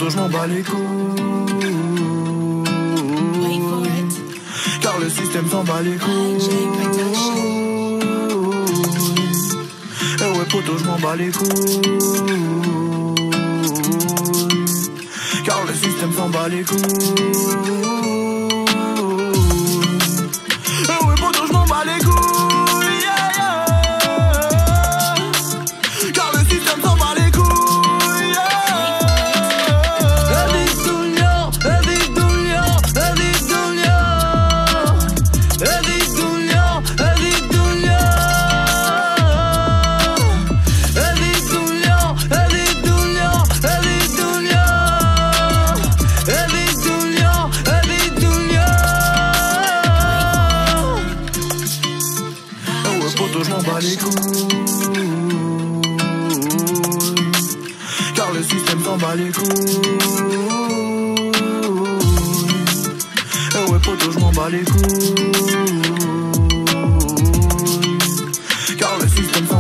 poto, je m'en bats les couilles. Car le système s'en bat les couilles. Eh ouais poto, je m'en bats les couilles. Car le système s'en bat les couilles. Eh ouais poto, je m'en bats les couilles, yeah, yeah. Car le système s'en bat les couilles, yeah. Edik Dunya, Edik Dunya, Edik Dunya, Edik Dunya, Edik Dunya, Edik Dunya, Edik Dunya, Edik Dunya, Edik Dunya, Edik Dunya. Eh ouais poto, je m'en bats les couilles. Car le système s'en bat les couilles. Eh ouais poto, je m'en bats les couilles. Car le système s'en